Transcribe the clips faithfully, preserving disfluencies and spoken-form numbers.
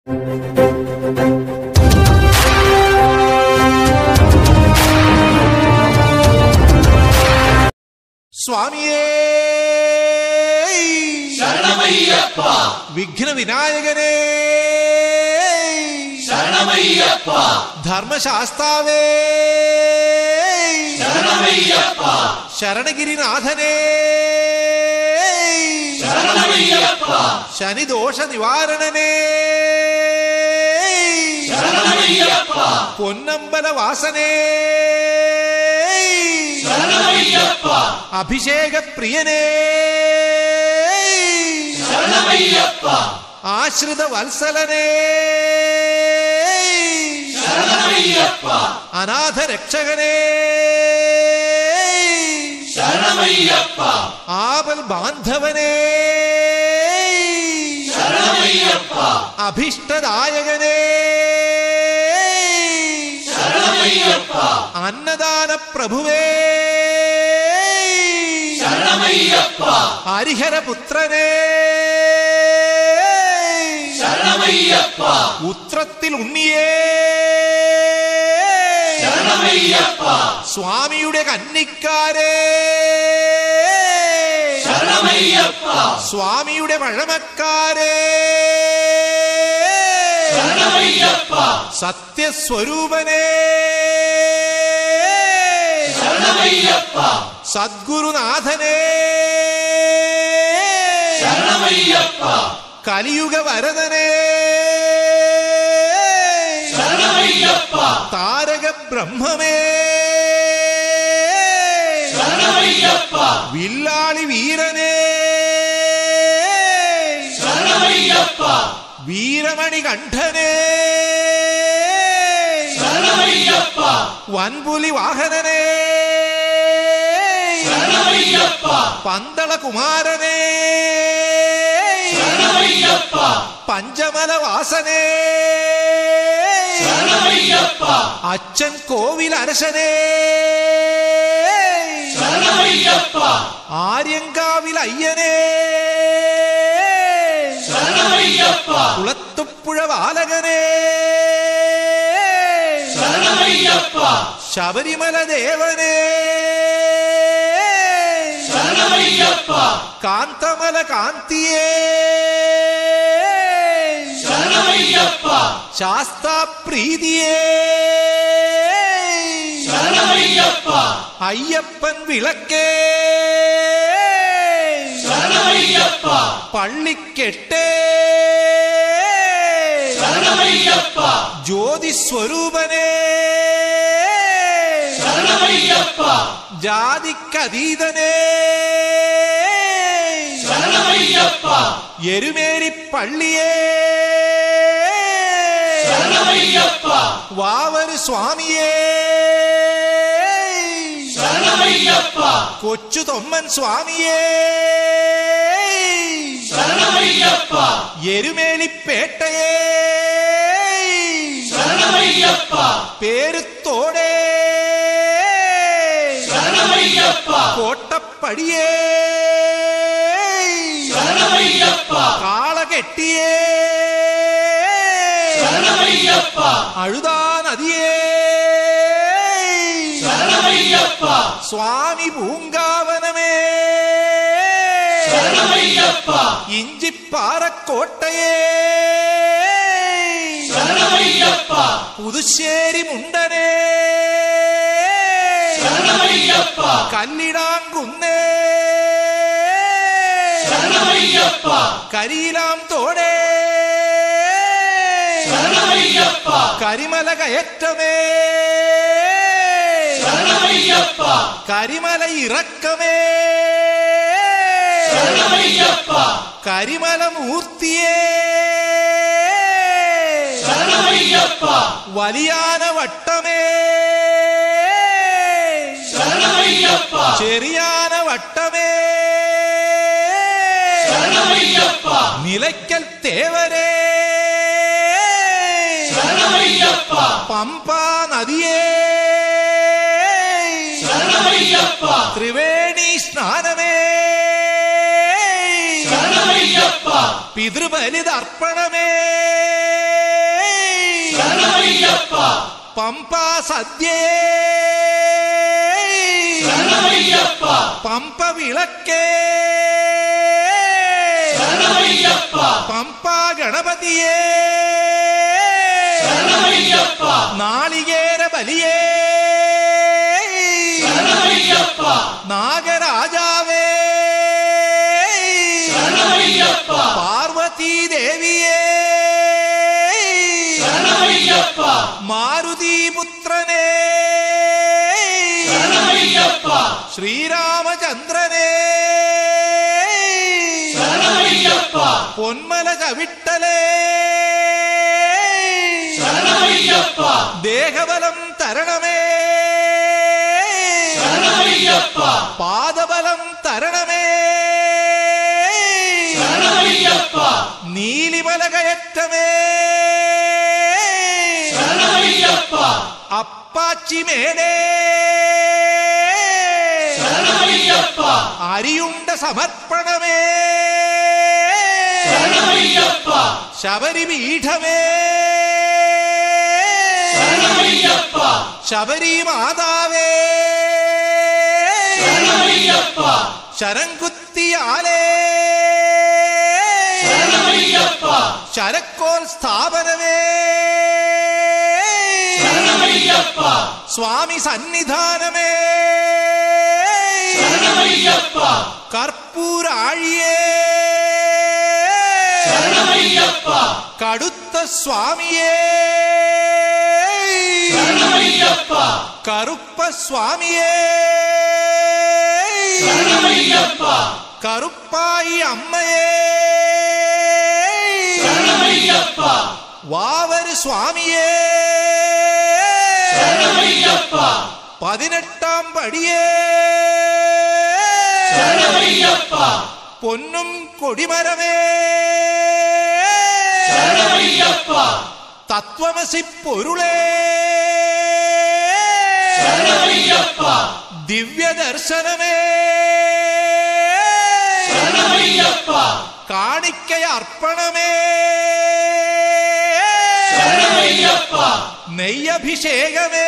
സ്വാമിയേ ശരണമയ്യപ്പ, വിഘ്ന വിനായകനേ ശരണമയ്യപ്പ, ധർമ്മശാസ്താവേ ശരണമയ്യപ്പ, ശരണഗിരിനാഥനേ ശരണമയ്യപ്പ, ശനിദോഷ നിവാരണനേ ശരണമയ്യപ്പ, പൊന്നമ്പലവാസനേ ശരണമയ്യപ്പ, അഭിഷേക പ്രിയനേ ശരണമയ്യപ്പ, ആശ്രിത വത്സലനേ ശരണമയ്യപ്പ, അനാഥ രക്ഷകനേ ശരണമയ്യപ്പ, ആപൽ ബാന്ധവനേ ശരണമയ്യപ്പ, അഭിഷ്ടദായകനേ ശരണമയ്യപ്പ, അന്നദാന പ്രഭുവേ ശരണമയ്യപ്പ, ഹരിഹരപുത്രനേ ശരണമയ്യപ്പ, ഉത്രത്തിൽ ഉണ്ണിയേ ശരണമയ്യപ്പ, സ്വാമിയുടെ കന്നിക്കാരേ ശരണമയ്യപ്പ, സ്വാമിയുടെ പഴമക്കാരേ ശരണമയ്യപ്പ, സത്യസ്വരൂപനേ ശരണമയ്യപ്പ, സദ്ഗുരുനാഥനേ ശരണമയ്യപ്പ, കലിയുഗ വരദനേ ശരണമയ്യപ്പ, താരക ബ്രഹ്മമേ ശരണമയ്യപ്പ, വില്ലാളി വീരനേ ശരണമയ്യപ്പ, വീരമണി കണ്ഠനേ ശരണമയ്യപ്പ, വൻപുലി വാഹനനേ ശരണമയ്യപ്പ, പന്തള കുമാരനേ ശരണമയ്യപ്പ, പഞ്ചമല വാസനേ ശരണമയ്യപ്പ, അച്ഛൻ കോവിൽ അരശനേ ശരണമയ്യപ്പ, ആര്യങ്കാവിൽ അയ്യനേ ശരണമയ്യപ്പ, കുളത്തുപ്പുഴ ബാലകനേ ശരണമയ്യപ്പ, ശബരിമല ദേവനേ ശരണമയ്യപ്പ, കാന്തമല കാന്തിയേ ശരണമയ്യപ്പ, ശാസ്താപ്രീതിയേ ശരണമയ്യപ്പ, അയ്യപ്പൻ വിളക്കേ ശരണമയ്യപ്പ, പള്ളിക്കെട്ടേ ശരണമയ്യപ്പ, ജ്യോതിസ്വരൂപനേ ശരണമയ്യപ്പ, ജാതിക്കതീതനേ ശരണമയ്യപ്പ, എരുമേലി പള്ളിയേ ശരണമയ്യപ്പ, വാവര് സ്വാമിയേ ശരണമയ്യപ്പ, കൊച്ചു തൊമ്മൻ സ്വാമിയേ ശരണമയ്യപ്പ, എരുമേലിപ്പേട്ടയേ ശരണമയ്യപ്പ, പേരുത്തോടേ ശരണമയ്യപ്പ, കോട്ടപ്പടിയേ ശരണമയ്യപ്പ, കാളകെട്ടിയേ ശരണമയ്യപ്പ, അഴുതാ നദിയേ ശരണമയ്യപ്പ, സ്വാമി പൂങ്കാവനമേ ശരണമയ്യപ്പ, ഇഞ്ചിപ്പാറക്കോട്ടയേ ശരണമയ്യപ്പ, പുതുശ്ശേരി മുണ്ടനേ ശരണമയ്യപ്പ, കല്ലിടാങ്കുന്നേ ശരണമയ്യപ്പ, കരിയിലാം തോടേ ശരണമയ്യപ്പ, കരിമല കയറ്റമേ ശരണമയ്യപ്പ, കരിമല ഇറക്കമേ ശരണമയ്യപ്പ, കരിമല മൂർത്തിയേ ശരണമയ്യപ്പ, വലിയാന വട്ടമേ ശരണമയ്യപ്പ, ചെറിയാന വട്ടമേ ശരണമയ്യപ്പ, നിലയ്ക്കൽ തേവരേ ശരണമയ്യപ്പ, പമ്പാ നദിയേ ശരണമയ്യപ്പ, ത്രിവേണി സ്നാനമേ ശരണമയ്യപ്പ, പിതൃബലിതർപ്പണമേ ശരണമയ്യപ്പ പമ്പാ സദ്യേ ശരണമയ്യപ്പ പമ്പ വിളക്കേ ശരണമയ്യപ്പ പമ്പാ ഗണപതിയേ ശരണമയ്യപ്പ നാളികേര ബലിയേ ശരണമയ്യപ്പ നാഗരാജാവേ ശരണമയ്യപ്പ പാർവതീ ദേവിയേ ശരണമയ്യപ്പ മാരുതിപുത്രനേ ശരണമയ്യപ്പ ശ്രീരാമചന്ദ്രനേ ശരണമയ്യപ്പ പൊന്മല ചവിട്ടലേ ശരണമയ്യപ്പ ദേഹബലം തരണമേ ശരണമയ്യപ്പ പാദബലം തരണമേ ശരണമയ്യപ്പ നീലിമല കയറ്റമേ ശരണമയ്യപ്പ അപ്പാച്ചിമേടേ ശരണമയ്യപ്പ അരിയുണ്ട സമർപ്പണമേ ശരണമയ്യപ്പ ശബരിപീഠമേ ശരണമയ്യപ്പ ശബരി മാതാവേ ശരണമയ്യപ്പ ശരംകുത്തിയാലേ ശരണമയ്യപ്പ ശരക്കോൽ സ്ഥാപനമേ ശരണമയ്യപ്പ സ്വാമി സന്നിധാനമേ ശരണമയ്യപ്പ കർപ്പൂരാഴിയേ ശരണമയ്യപ്പ കടുത്ത സ്വാമിയേ ശരണമയ്യപ്പ കറുപ്പ സ്വാമിയേ ശരണമയ്യപ്പ കറുപ്പായി അമ്മയേ ശരണമയ്യപ്പ വാവര് സ്വാമിയേ ശരണമയ്യപ്പ പതിനെട്ടാം പടിയേ ശരണമയ്യപ്പ പൊന്നും കൊടിമരമേ ശരണമയ്യപ്പ തത്വമസി പൊരുളേ ശരണമയ്യപ്പ ദിവ്യദർശനമേ ശരണമയ്യപ്പ കാണിക്കയർപ്പണമേ ശരണമയ്യപ്പ നെയ്യഭിഷേകമേ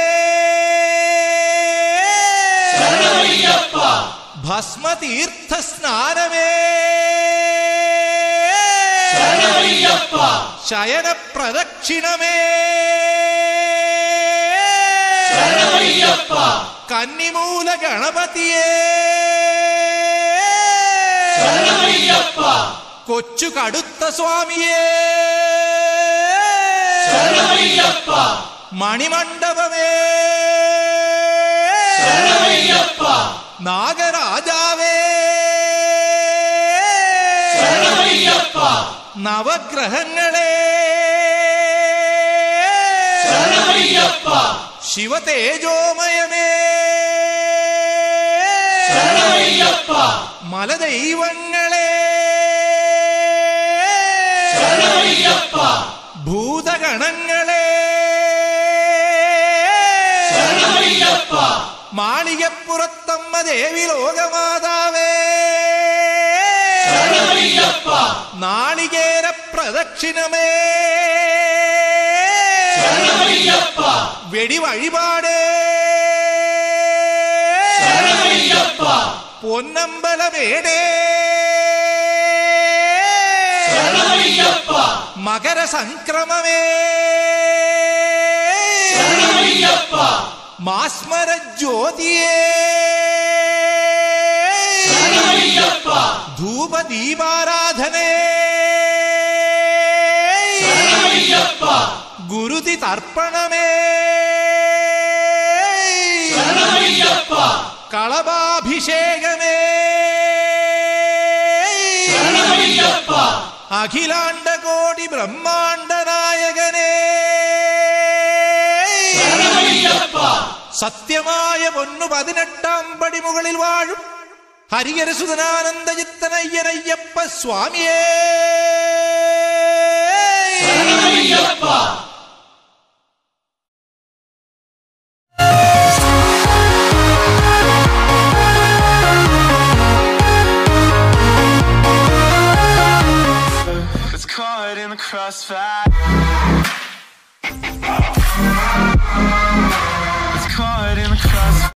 ശരണമയ്യപ്പ ഭസ്മതീർത്ഥ സ്നാനമേ ശരണമയ്യപ്പ ശയന പ്രദക്ഷിണമേ ശരണമയ്യപ്പ കന്നിമൂല ഗണപതിയേ ശരണമയ്യപ്പ കൊച്ചു കടുത്ത സ്വാമിയേ ശരണമയ്യപ്പ മണിമണ്ഡപമേ ശരണമയ്യപ്പ നാഗരാജാവേ ശരണമയ്യപ്പ നവഗ്രഹങ്ങളേ ശരണമയ്യപ്പ ശിവതേജോമയമേ ശരണമയ്യപ്പ മലദൈവങ്ങളേ ശരണമയ്യപ്പ ഭൂതഗണങ്ങളേ ശരണമയ്യപ്പ മാളികപ്പുറത്തമ്മ ദേവി ലോകമാതാവേ ശരണമയ്യപ്പ നാളികേര പ്രദക്ഷിണമേ ശരണമയ്യപ്പ വെടിവഴിപാടേ ശരണമയ്യപ്പ പൊന്നമ്പലമേടേ ശരണമയ്യപ്പ മകരസംക്രമമേ ശരണമയ്യപ്പ മാസ്മര ജ്യോതിയേ ശരണമയ്യപ്പ ധൂപദീപാരാധനേ ശരണമയ്യപ്പ ഗുരുതി തർപ്പണമേ ശരണമയ്യപ്പ കളഭാഭിഷേകമേ ശരണമയ്യപ്പ അഖിലാണ്ടകോടി ബ്രഹ്മാണ്ട നായകനേ ശരണമയ്യപ്പ സത്യമായ പൊന്നു പതിനെട്ടാം പടി മുകളിൽ വാഴും ഹരിഹരസുതനാനന്ദചിത്തനയ്യനയ്യപ്പ സ്വാമിയേ ശരണമയ്യപ്പ It's caught in the crossfire.